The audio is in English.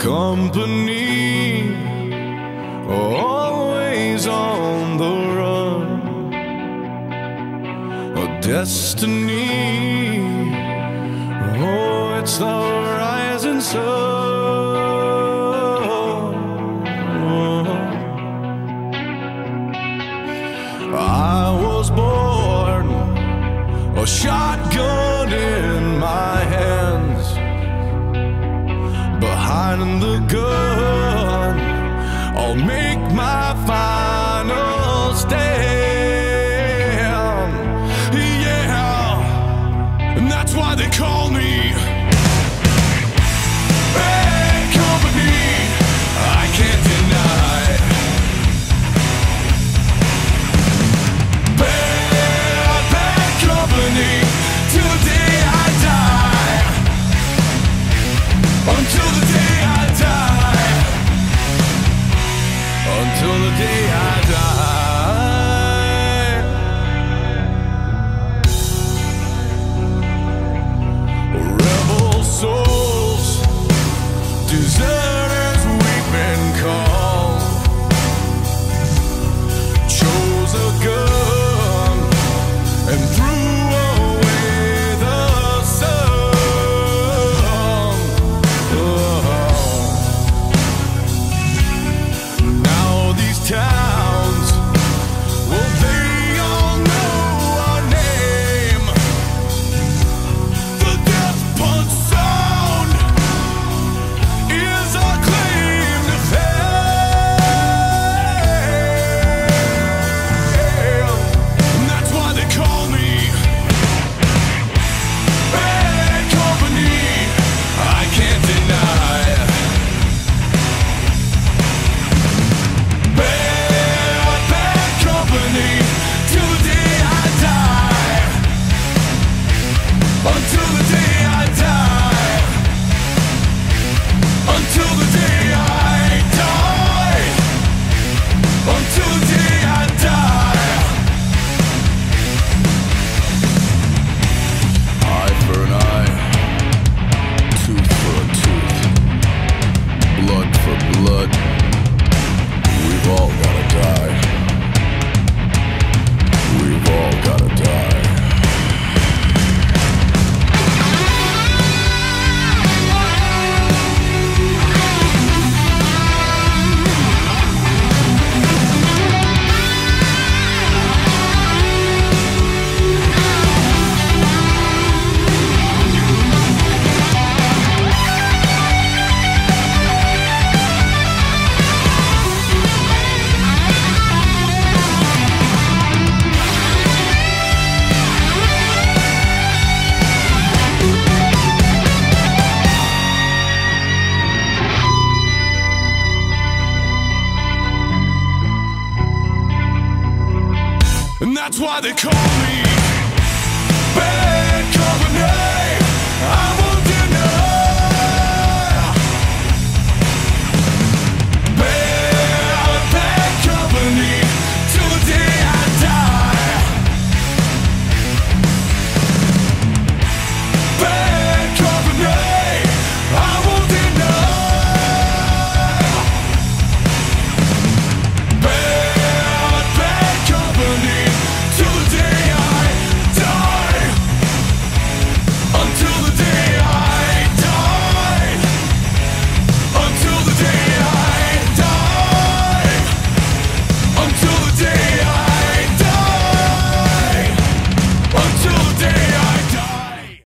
company, always on the run, a destiny. Oh, it's the rising sun. I was born, a shotgun in my hands, behind the gun, I'll make my final stand. Yeah, and that's why they call me bad company. I can't deny bad company till the day I die. Until the day I die. Until the day I die. Rebel souls, deserters we've been called, chose a gun and threw away the sun. Now these towns, well, they all know our name. The death punch sound is our claim to fame. And that's why they call me bad company. I can't deny bad company till the day I die. Until the day I die. Until the day I die. Until the day I die. Eye for an eye, tooth for a tooth, blood for blood. We've all gotta die. We've all gotta die. And that's why they call me